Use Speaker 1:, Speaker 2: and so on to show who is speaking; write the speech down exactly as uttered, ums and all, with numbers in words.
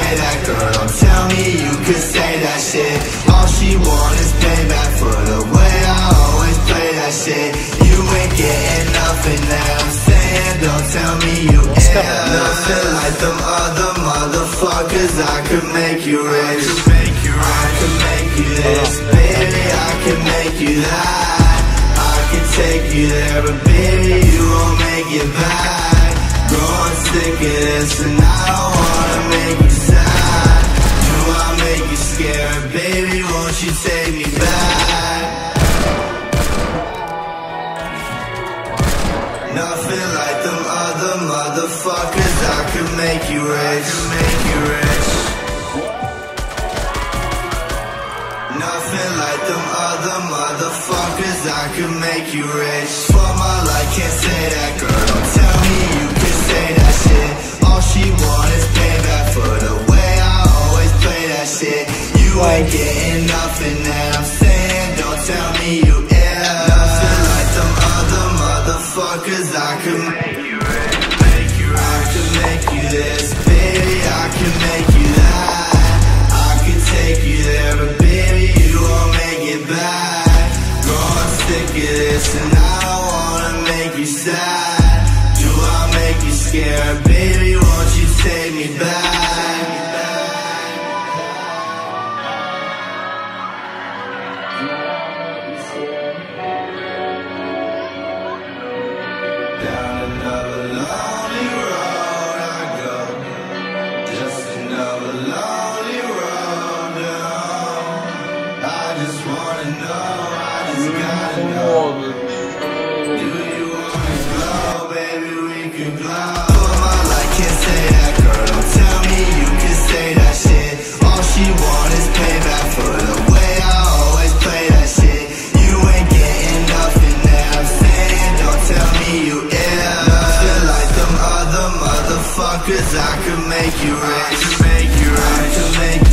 Speaker 1: say that, girl, don't tell me you could say that shit. All she want is payback for the way I always play that shit. You ain't getting nothing that I'm saying, don't tell me you ain't nothing like them other motherfuckers. I could make you rich, I could make you this, baby, I could make you that. I could take you there, but baby, you won't make it back. Growing sick of this, and I don't wanna make you sad. Do I make you scared, baby, won't you take me back? Nothing like them other motherfuckers. I could make you rich, make you rich. Nothing like them other motherfuckers. I could make you rich. For my life, can't say that, girl, don't tell me you can say that shit. All she want is payback for the way I always play that shit. You ain't getting nothing that I'm saying, don't tell me you ain't. Nothing like them other motherfuckers. I could make you rich, make you rich. I could make you this, baby, I could make you that. I could take you there, but baby, you won't make it back. Growing sick of this, and I don't wanna make you sad. Do I make you scared, baby, won't you take me back? Down another lonely road I go, just another lonely road down. I just wanna know, I just gotta know. Do you wanna glow, baby, we can glow. For my life, can't say that, girl, don't tell me you can say that shit. All she want is payback for the way I always play that shit. You ain't getting nothing that I'm saying, don't tell me you ain't. Nothing like them other motherfuckers. I could make you rich, I could make you rich. I could make